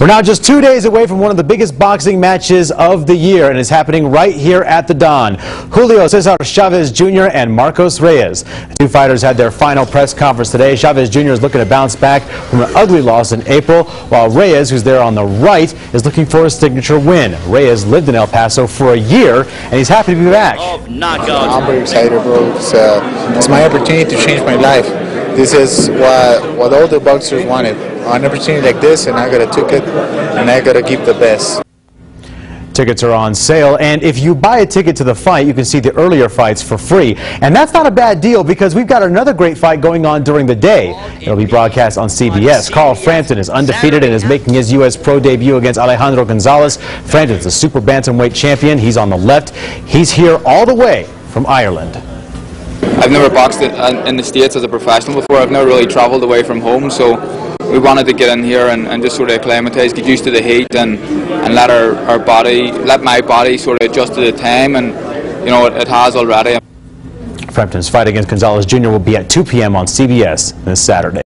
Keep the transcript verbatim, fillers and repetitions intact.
We're now just two days away from one of the biggest boxing matches of the year, and it's happening right here at the Don. Julio Cesar Chavez Junior and Marcos Reyes. The two fighters had their final press conference today. Chavez Junior is looking to bounce back from an ugly loss in April, while Reyes, who's there on the right, is looking for a signature win. Reyes lived in El Paso for a year, and he's happy to be back. I'm very excited, bro. It's, uh, it's my opportunity to change my life. This is what, what all the boxers wanted. An opportunity like this, and I gotta take it, and I gotta give the best. Tickets are on sale, and if you buy a ticket to the fight, you can see the earlier fights for free. And that's not a bad deal, because we've got another great fight going on during the day. It'll be broadcast on C B S. Carl Frampton is undefeated and is making his U S pro debut against Alejandro Gonzalez. Frampton's the super bantamweight champion. He's on the left. He's here all the way from Ireland. I've never boxed in the States as a professional before. I've never really traveled away from home, so we wanted to get in here and, and just sort of acclimatise, get used to the heat, and, and let our, our body, let my body sort of adjust to the time, and you know, it, it has already. Frampton's fight against Gonzalez Junior will be at two P M on C B S this Saturday.